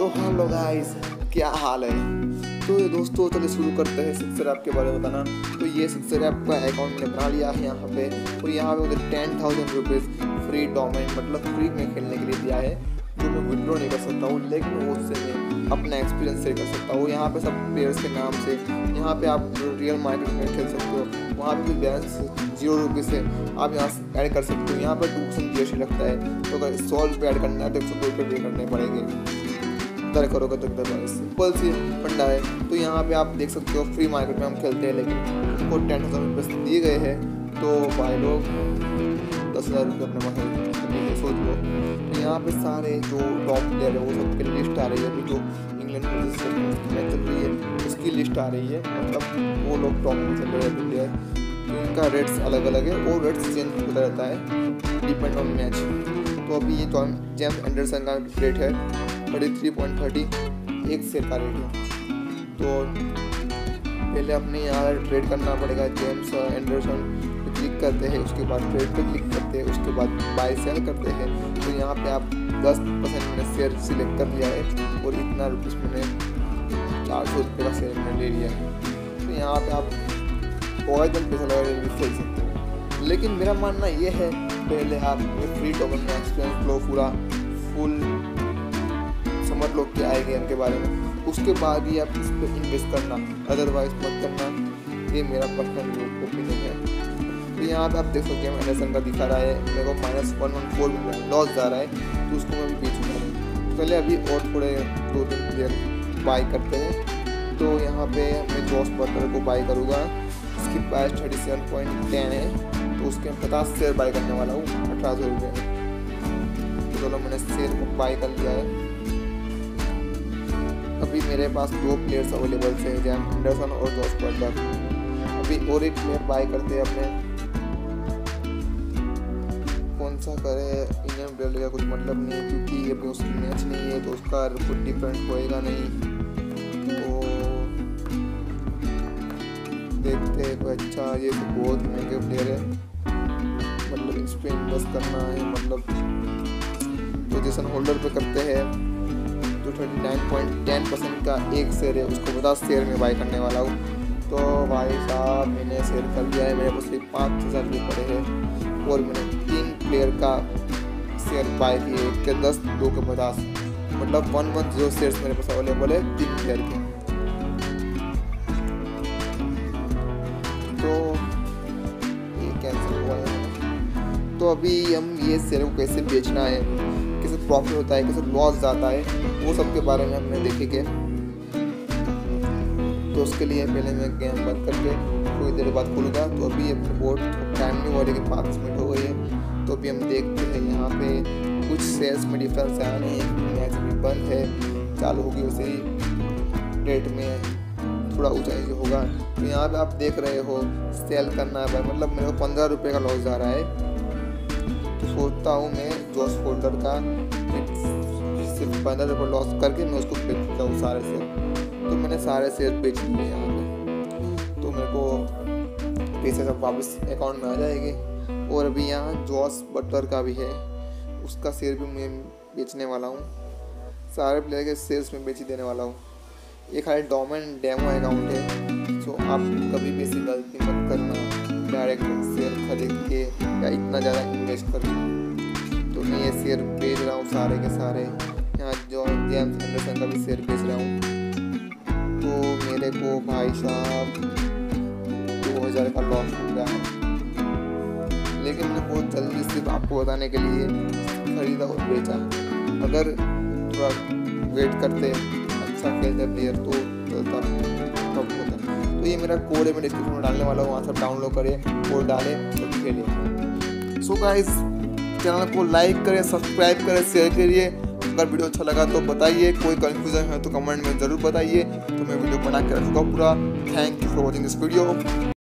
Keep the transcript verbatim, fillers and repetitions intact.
तो hello guys, क्या हाल है। तो ये दोस्तों चलिए शुरू करते हैं सिक्सर ऐप के बारे में बताना। तो ये सिक्सर ऐप का अकाउंट मैंने बना लिया है यहाँ पे, और यहाँ पे मुझे ten thousand rupees free domain मतलब फ्री में खेलने के लिए दिया है, जो मैं विड्रॉ नहीं कर सकता हूँ, लेकिन वो उससे मैं अपना एक्सपीरियंस शेयर कर सकता हूँ। यहाँ पे सब प्लेयर्स के नाम से यहाँ पे आप रियल मार्केट में खेल सकते हो। वहाँ पे भी बैलेंस जीरो रुपीज़ से आप यहाँ से ऐड कर सकते हो। यहाँ पर two percent G S T लगता है, तो अगर सौ रुपये ऐड करना है तो एक सौ दो रुपये पे करने पड़ेंगे। दर करोगे तो दर सिंपल सी फंडा है। तो यहाँ पे आप देख सकते हो फ्री मार्केट में हम खेलते हैं, लेकिन उनको टेन थाउजेंड रुपये दिए गए हैं। तो भाई लोग दस हज़ार रुपये अपने पास सोच लो। तो यहाँ पे सारे जो टॉप प्लेयर है वो सबकी लिस्ट आ रही है। अभी जो इंग्लैंड मैच चल रही है उसकी लिस्ट आ रही है, मतलब वो लोग टॉप में चल रहे हैं प्लेयर। तो इनका रेट्स अलग अलग है और रेट्स चेंज होता रहता है डिपेंड ऑन मैच। तो अभी ये जेम्स एंडरसन का रेट है थर्टी थ्री पॉइंट थर्टी, एक शेयर का रेट है। तो पहले अपने यहाँ ट्रेड करना पड़ेगा। जेम्स एंडरसन पे क्लिक करते हैं, उसके बाद ट्रेड पे क्लिक करते हैं, उसके बाद बाय सेल करते हैं। तो यहाँ पे आप दस परसेंट मैंने शेयर सिलेक्ट कर लिया है और इतना रुपीज़ मैंने चार सौ रुपये का शेयर मैंने ले लिया है। तो यहाँ पे आप बहुत जल्द पैसा लगा के खेल सकते हो, लेकिन मेरा मानना ये है पहले आप फ्री टोकन में एक्सपीरियंस लो, पूरा फुल समझ लो क्या है गेम के बारे में, उसके बाद ही आप इस पर इन्वेस्ट करना, अदरवाइज मत करना। ये मेरा पर्सनल ओपिनियन है। तो यहाँ पे आप देख सकते हैं एंडरसन का दिखा रहा है मेरे को minus one one four loss जा रहा है, तो उसको मैं भी बेचूंगा। पहले अभी और थोड़े दो तीन प्लेयर बाई करते हैं। तो यहाँ पे मैं जॉस बटलर को बाई करूँगा, इसकी price thirty seven point ten है। तो उसके मैं पचास शेयर बाई करने वाला हूँ अठारह सौ रुपये में। तो चलो मैंने शेयर को बाई कर लिया है। अभी मेरे पास दो प्लेयर्स अवेलेबल हैं, जेम्स एंडरसन और जॉस बटलर। अभी और एक प्लेयर बाय करते हैं अपने, कौन सा करे, इंडियन प्लेयर का कुछ मतलब नहीं है क्योंकि अभी उसकी मैच नहीं है, तो उसका कुछ डिफरेंट होएगा नहीं। तो देखते हैं कोई अच्छा, ये तो बहुत महंगे प्लेयर है, मतलब इस पर इन्वेस्ट करना है, मतलब पोजीशन होल्डर पे करते हैं। तो thirty nine point ten percent का एक शेयर है, उसको पचास शेयर में बाई करने वाला हूँ। तो भाई साहब मैंने शेयर कर लिया है, मेरे पास सिर्फ पाँच हज़ार रुपये पड़े हैं और मैंने तीन प्लेयर का शेयर बाई किए, एक के दस, दो के पचास, मतलब वन वन जीरो शेयर्स मेरे पास अवेलेबल है तीन प्लेयर के। तो ये कैंसिल हुआ है। तो अभी हम ये शेयर को कैसे बेचना है, कैसे प्रॉफिट होता है, कैसे लॉस जाता है, वो सब के बारे में हमने देखेंगे। तो उसके लिए पहले मैं गेम बंद करके थोड़ी देर बाद खोलूँगा। तो अभी अपने बोर्ड टाइम नहीं हुआ, लेकिन पाँच मिनट हो गई है। तो अभी हम देखते हैं यहाँ पे कुछ शेयर्स में डिफरेंस आया नहीं है, मैच भी बंद है, चालू होगी उसे ही रेट में थोड़ा ऊंचाई जो होगा। तो यहाँ पे आप देख रहे हो सेल करना है भाई, मतलब मेरे को पंद्रह रुपये का लॉस जा रहा है। तो सोचता हूँ मैं जॉस फोल्डर का सिर्फ पंद्रह रुपये लॉस करके मैं उसको बेचता हूँ सारे शेयर। तो मैंने सारे शेयर बेच लिए यहाँ पे, तो मेरे को पैसे सब वापस अकाउंट में आ जाएंगे। और अभी यहाँ जॉस बटलर का भी है, उसका शेयर भी मैं बेचने वाला हूँ, सारे प्लेयर के शेयर्स में बेच ही देने वाला हूँ। ये खाली डोमेन डेमो अकाउंट है, तो आप कभी भी ऐसी गलती मत करना डायरेक्ट शेयर खरीद के या इतना ज़्यादा इन्वेस्ट करके। तो मैं ये शेयर बेच रहा हूँ सारे के सारे, यहाँ जो जेम्स एंडरसन का भी शेयर बेच रहा हूँ। तो मेरे को भाई साहब दो हज़ार का लॉस हो गया है, लेकिन मैंने बहुत जल्दी सिर्फ आपको बताने के लिए खरीदा और बेचा। अगर थोड़ा वेट करते अच्छा खेलते प्लेयर तो चलता टॉप होता। तो ये मेरा कोड है, मैं डिस्क्रिप्शन में डालने वाला हूँ, वहाँ सब डाउनलोड करें, कोड डालें और खेलें। सो गाइस, चैनल को लाइक करें, सब्सक्राइब करें, शेयर करिए। अगर वीडियो अच्छा लगा तो बताइए, कोई कंफ्यूजन है तो कमेंट में ज़रूर बताइए, तो मैं वीडियो बना के रखूँगा पूरा। Thank you for watching this video.